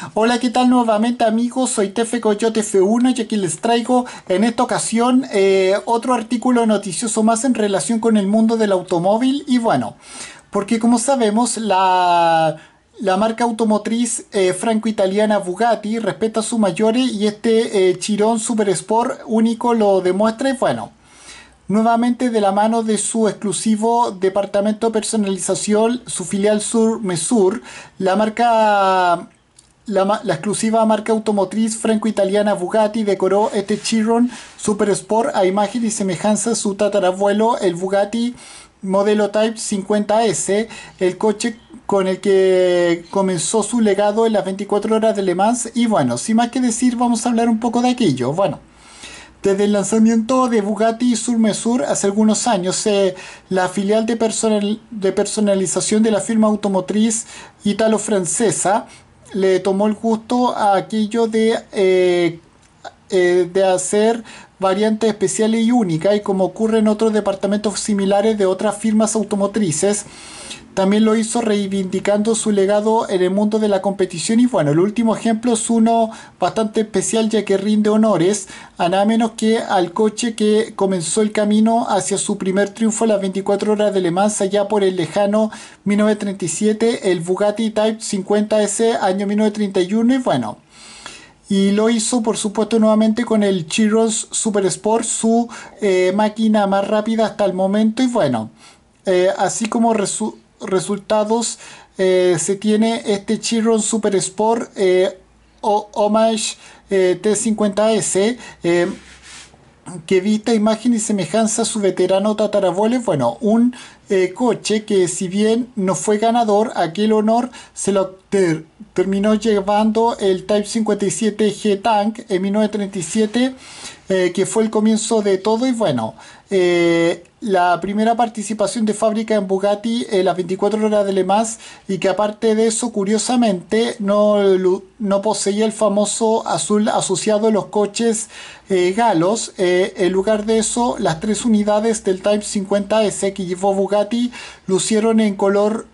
Hola, ¿qué tal nuevamente amigos? Soy Tefe Coyote F1 y aquí les traigo en esta ocasión otro artículo noticioso más en relación con el mundo del automóvil y bueno, porque como sabemos la marca automotriz franco-italiana Bugatti respeta a sus mayores y este Chiron Super Sport único lo demuestra y bueno. Nuevamente de la mano de su exclusivo departamento de personalización, su filial Sur Mesur, la marca la exclusiva marca automotriz franco-italiana Bugatti decoró este Chiron Super Sport a imagen y semejanza de su tatarabuelo, el Bugatti modelo Type 50S, el coche con el que comenzó su legado en las 24 horas de Le Mans. Y bueno, sin más que decir, vamos a hablar un poco de aquello. Bueno. Desde el lanzamiento de Bugatti Sur Mesure hace algunos años, la filial de personalización de la firma automotriz italo-francesa le tomó el gusto a aquello de hacer variantes especiales y únicas, y como ocurre en otros departamentos similares de otras firmas automotrices, también lo hizo reivindicando su legado en el mundo de la competición. Y bueno, el último ejemplo es uno bastante especial, ya que rinde honores a nada menos que al coche que comenzó el camino hacia su primer triunfo en las 24 horas de Le Mans allá por el lejano 1937, el Bugatti Type 50S año 1931. Y bueno, y lo hizo por supuesto nuevamente con el Chiron Super Sport, su máquina más rápida hasta el momento. Y bueno, así como resultados, se tiene este Chiron Super Sport Homage T50S, que vista imagen y semejanza a su veterano tatarabuelo. Bueno, un coche que, si bien no fue ganador, aquel honor se lo terminó llevando el Type 57 G-Tank en 1937, que fue el comienzo de todo. Y bueno, la primera participación de fábrica en Bugatti en las 24 horas de Le Mans, y que aparte de eso, curiosamente, no poseía el famoso azul asociado a los coches galos. En lugar de eso, las tres unidades del Type 50S que llevó Bugatti lucieron en color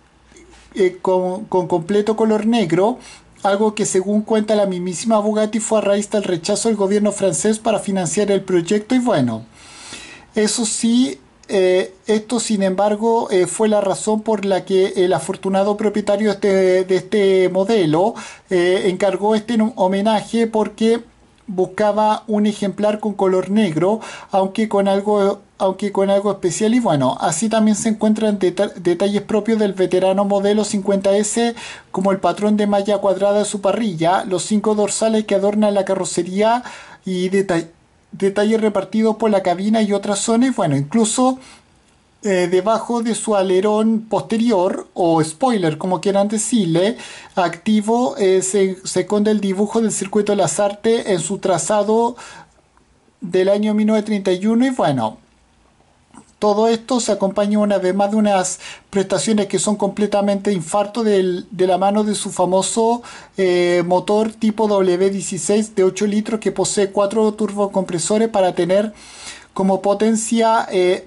con completo color negro, algo que, según cuenta la mismísima Bugatti, fue a raíz del rechazo del gobierno francés para financiar el proyecto. Y bueno, eso sí, esto sin embargo fue la razón por la que el afortunado propietario de este modelo encargó este homenaje, porque buscaba un ejemplar con color negro, aunque con algo especial. Y bueno, así también se encuentran detalles propios del veterano modelo 50S, como el patrón de malla cuadrada de su parrilla, los 5 dorsales que adornan la carrocería y detalles repartidos por la cabina y otras zonas. Y bueno, incluso debajo de su alerón posterior, o spoiler como quieran decirle, activo, se esconde el dibujo del circuito de las artes en su trazado del año 1931. Y bueno, todo esto se acompaña una vez más de unas prestaciones que son completamente infarto de la mano de su famoso motor tipo W16 de 8 litros, que posee 4 turbocompresores para tener como potencia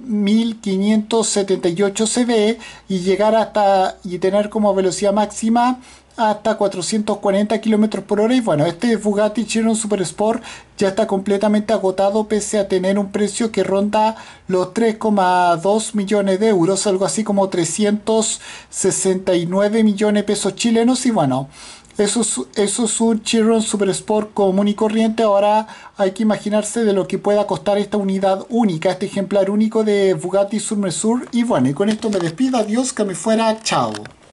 1578 CV y tener como velocidad máxima hasta 440 kilómetros por hora. Y bueno, este Bugatti Chiron Super Sport ya está completamente agotado, pese a tener un precio que ronda los 3,2 millones de euros, algo así como 369 millones de pesos chilenos. Y bueno, eso es un Chiron Super Sport común y corriente. Ahora hay que imaginarse de lo que pueda costar esta unidad única, este ejemplar único de Bugatti Sur Mesure. Y bueno, y con esto me despido. Adiós, que me fuera. Chao.